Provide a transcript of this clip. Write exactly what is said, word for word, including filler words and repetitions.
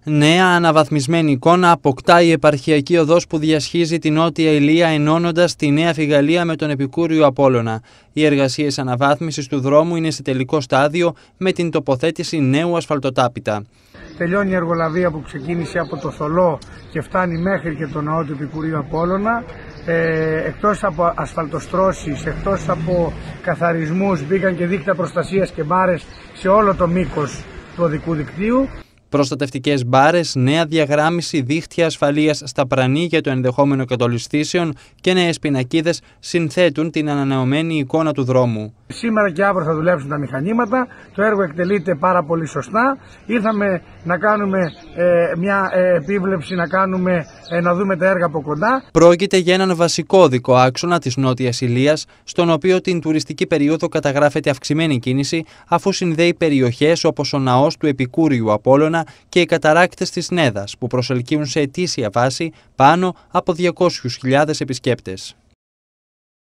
Νέα αναβαθμισμένη εικόνα αποκτά η επαρχιακή οδός που διασχίζει την Νότια Ηλία, ενώνοντας τη Νέα Φιγαλία με τον επικούριο Απόλλωνα. Οι εργασίες αναβάθμισης του δρόμου είναι σε τελικό στάδιο με την τοποθέτηση νέου ασφαλτοτάπητα. Τελειώνει η εργολαβία που ξεκίνησε από το Θολό και φτάνει μέχρι και το ναό του επικουρίου Απόλλωνα. Ε, εκτός από ασφαλτοστρώσεις, εκτός από καθαρισμούς, μπήκαν και δίκτυα προστασίας και μπάρες σε όλο το μήκος του οδικού δικτύου. Προστατευτικές μπάρες, νέα διαγράμμιση, δίχτυα ασφαλείας στα πρανή για το ενδεχόμενο κατολισθήσεων και νέες πινακίδες συνθέτουν την ανανεωμένη εικόνα του δρόμου. Σήμερα και αύριο θα δουλέψουν τα μηχανήματα, το έργο εκτελείται πάρα πολύ σωστά. Ήρθαμε να κάνουμε ε, μια ε, επίβλεψη, να, κάνουμε, ε, να δούμε τα έργα από κοντά. Πρόκειται για έναν βασικό οδικό άξονα της Νότιας Ηλίας, στον οποίο την τουριστική περίοδο καταγράφεται αυξημένη κίνηση, αφού συνδέει περιοχές όπως ο ναός του επικούριου Απόλλωνα και οι καταράκτες της Νέδας, που προσελκύουν σε ετήσια βάση πάνω από διακόσιες χιλιάδες επισκέπτες.